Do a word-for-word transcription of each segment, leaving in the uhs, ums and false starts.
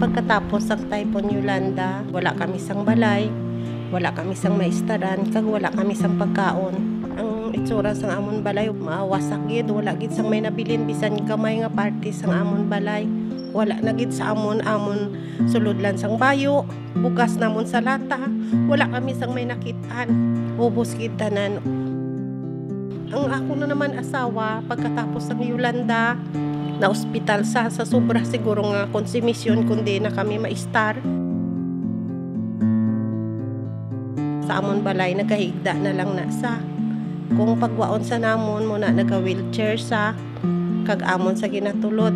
Pagkatapos sa Typhoon Yolanda, wala kami sang balay, wala kami sang maistaran, kag wala kami sang pagkaon. Ang itsura sang amon balay mawasak gid, wala gid sang may nabilin bisan gamay nga party sang amon balay. Wala na gid sa amon amon sulodlan sang bayo, bugas namon sa lata, wala kami sang may nakitaan. Ubos gid tanan. Ang ako na naman asawa pagkatapos ng Yolanda na ospital sa sa sobra siguro nga konsumisyon kundi na kami ma-star. Sa amon balay nagahigda na lang na sa kung pagwaon sa namon mo na naga-wheelchair sa kag amon sa ginatulod.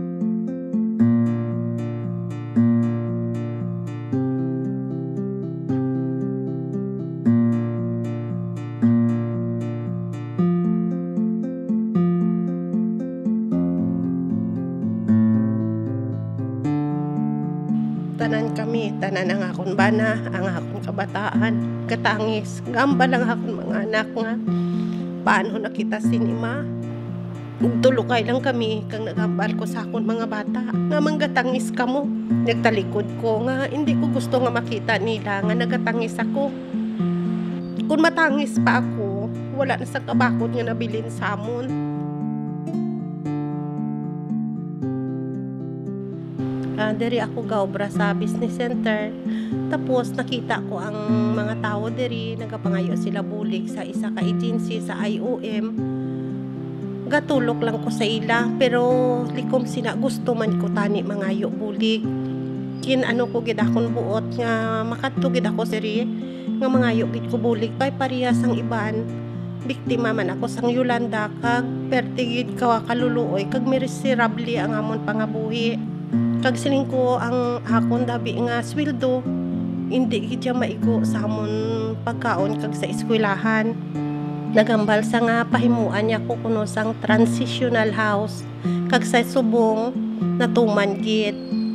Tanan kami, tanan ang akong bana, ang akong kabataan, katangis, gamba lang akong mga anak nga. Paano nakita sinima? Tulukay lang kami, kang nagambal ko sa akong mga bata, nga manggatangis ka mo. Nagtalikod ko nga, hindi ko gusto nga makita nila, nga nagatangis ako. Kung matangis pa ako, wala na sa kabakod nga nabilin sa amon. Uh, diri ako gaobra sa business center. Tapos nakita ko ang mga tao diri nagapangayo sila bulig sa isa ka agency sa I O M. Gatulok lang ko sa ila pero likom sina gusto man ko tani mangayo bulig. Kin ano ko gid akon buot nga makadto gid ako diri nga mangayo gid ko bulig kay parehas ang iban. Biktima man ako sang Yolanda kag pertigid kawa kaluluoy kag miserable ang amon pangabuhi. Kag siling ko ang akon dabi nga sweldo hindi gidya maigo sa amon pagkaon kag sa eskwelahan. Nagambal sa nga pahimuan niya ko kuno sang transitional house kag sa subong natuman gid.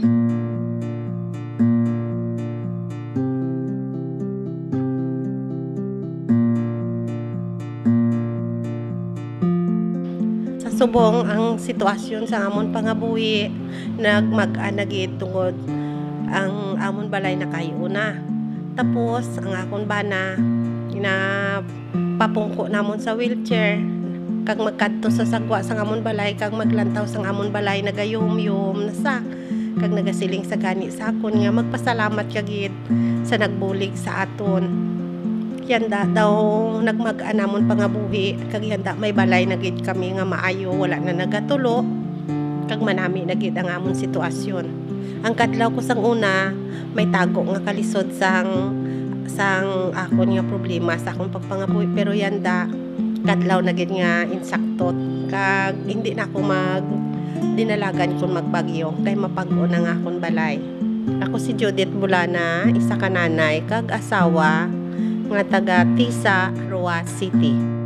Subong ang sitwasyon sa amon pangabuhi nagmag-anagid tungod ang amon balay na kayo na. Tapos ang akon bana na papungko namon sa wheelchair kag magkadto sa sagwa sa amon balay kag maglantaw sa amon balay nagayom-yom na sa kag nagasiling sa gani sa akon nga magpasalamat kagid sa nagbulig sa aton. Yanda daw nagmag-anamon pangabuhi kag yanda may balay na gid kami nga maayo wala na nagatulo kag manami na gid ang amon sitwasyon. Ang kadlaw ko sang una may tago nga kalisod sang sang akon nga problema sa akong pagpangabuhi pero yanda kadlaw na gid nga insaktot kag hindi na ako mag dinalagan kun magbagyo kay mapag-o na nga akon balay. Ako si Judith Bulana, isa ka nanay kag asawa nga taga Tisa, Roa City.